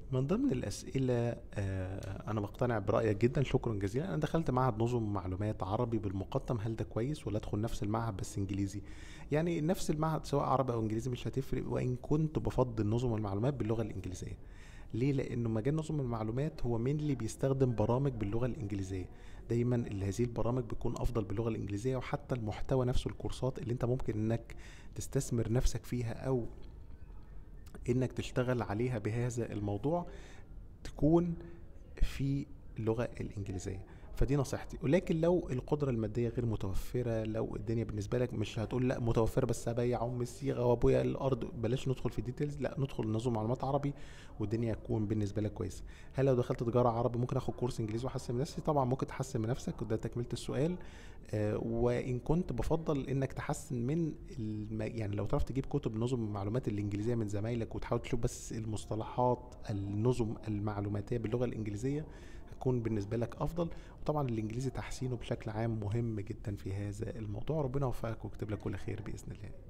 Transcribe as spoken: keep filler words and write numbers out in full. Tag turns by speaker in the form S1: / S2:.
S1: من ضمن الأسئلة، آه، أنا بقتنع برأيك جدا، شكرا جزيلا. أنا دخلت معهد نظم معلومات عربي بالمقطم، هل ده كويس ولا أدخل نفس المعهد بس إنجليزي؟ يعني نفس المعهد سواء عربي أو إنجليزي مش هتفرق، وإن كنت بفضل نظم المعلومات باللغة الإنجليزية. ليه؟ لأنه مجال نظم المعلومات هو مين اللي بيستخدم برامج باللغة الإنجليزية. دايما اللي هذه البرامج بتكون أفضل باللغة الإنجليزية، وحتى المحتوى نفسه، الكورسات اللي أنت ممكن إنك تستثمر نفسك فيها أو إنك تشتغل عليها بهذا الموضوع، تكون في اللغة الإنجليزية. فدي نصيحتي. ولكن لو القدرة المادية غير متوفرة، لو الدنيا بالنسبة لك مش هتقول لا متوفرة بس أبيع أم الصيغة وأبويا الأرض، بلاش ندخل في ديتيلز، لا ندخل نظم معلومات عربي والدنيا هتكون بالنسبة لك كويسة. هل لو دخلت تجارة عربي ممكن آخد كورس إنجليزي وأحسن من نفسي؟ طبعا ممكن تحسن من نفسك، وده تكملة السؤال. آه وإن كنت بفضل إنك تحسن من الم... يعني لو تعرف تجيب كتب نظم المعلومات الإنجليزية من زمايلك وتحاول تشوف بس المصطلحات النظم المعلوماتية باللغة الإنجليزية، هتكون بالنسبة لك أفضل. وطبعا الإنجليزي تحسينه بشكل عام مهم جدا في هذا الموضوع. ربنا يوفقك ويكتب لك كل خير بإذن الله.